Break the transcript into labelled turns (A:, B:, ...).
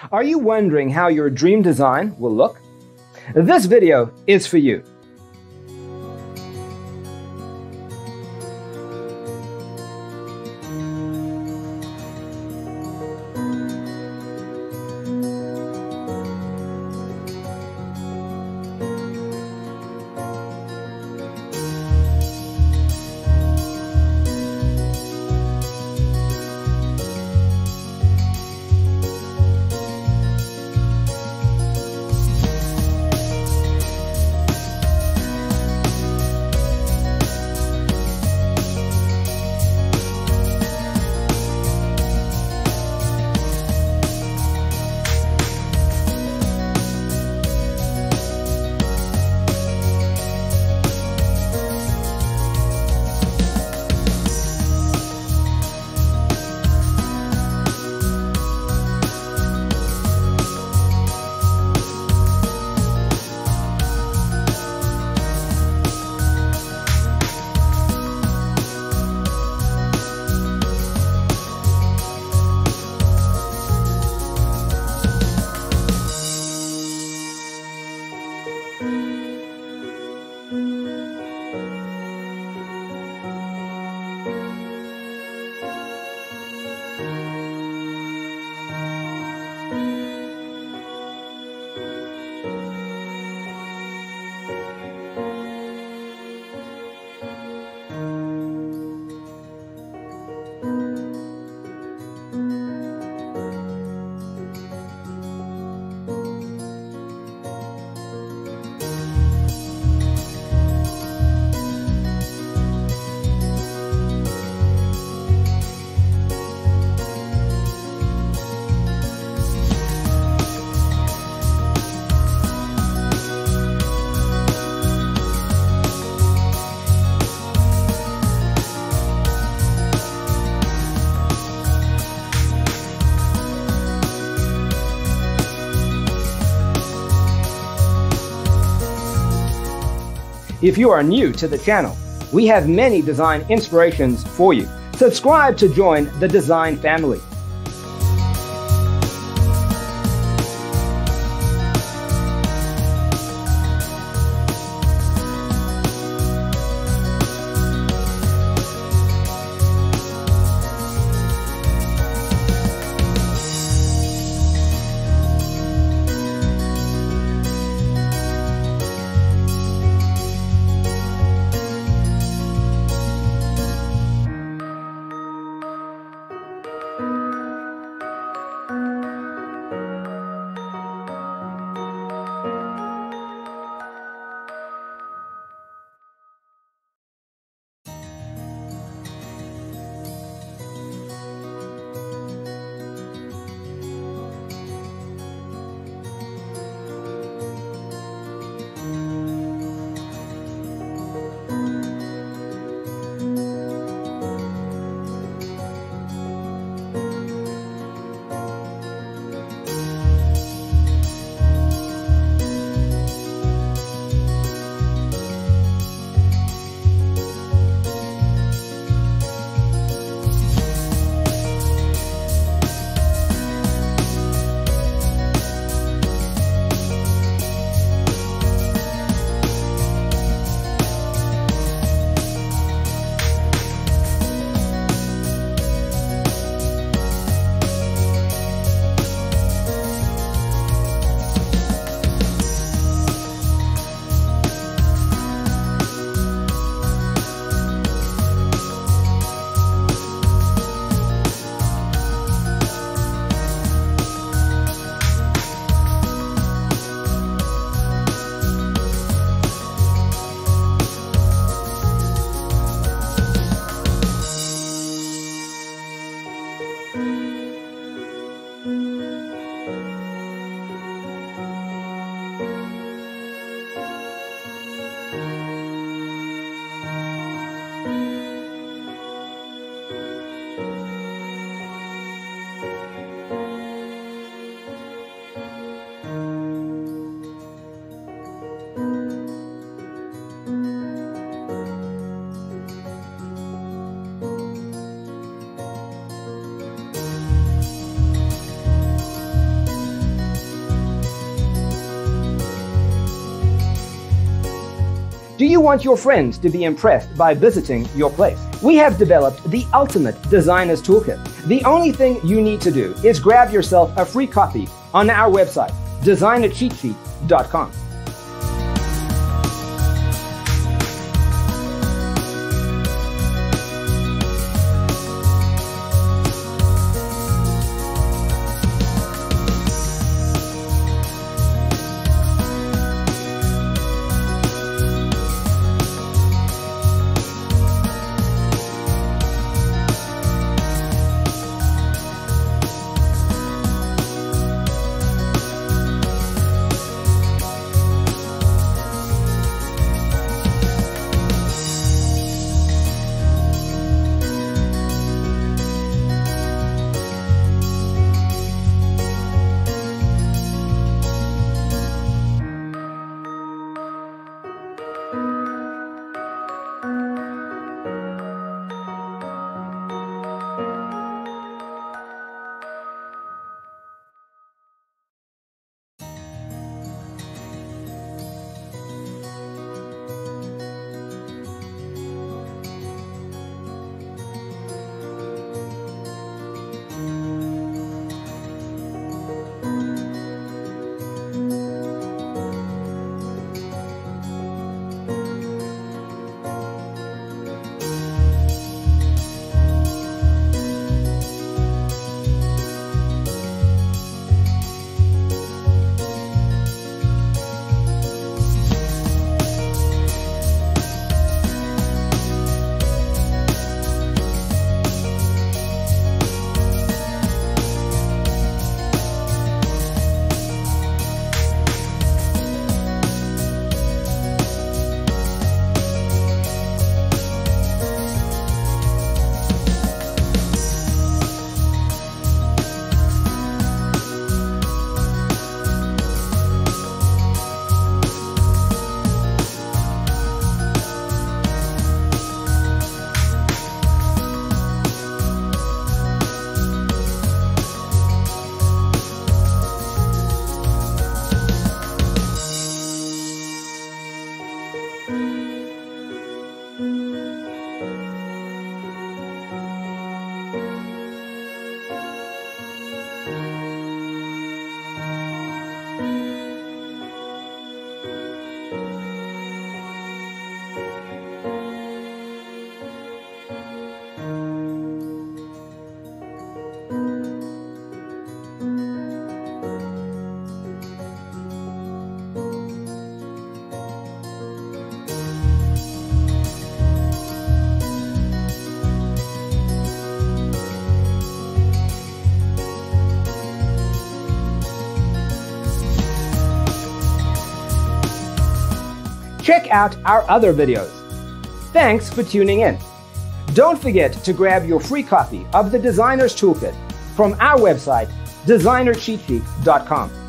A: Are you wondering how your dream design will look? This video is for you. If you are new to the channel, we have many design inspirations for you. Subscribe to join the design family. Do you want your friends to be impressed by visiting your place? We have developed the ultimate designer's toolkit. The only thing you need to do is grab yourself a free copy on our website, designercheatsheet.com. Check out our other videos. Thanks for tuning in. Don't forget to grab your free copy of the Designer's Toolkit from our website, designercheatsheet.com.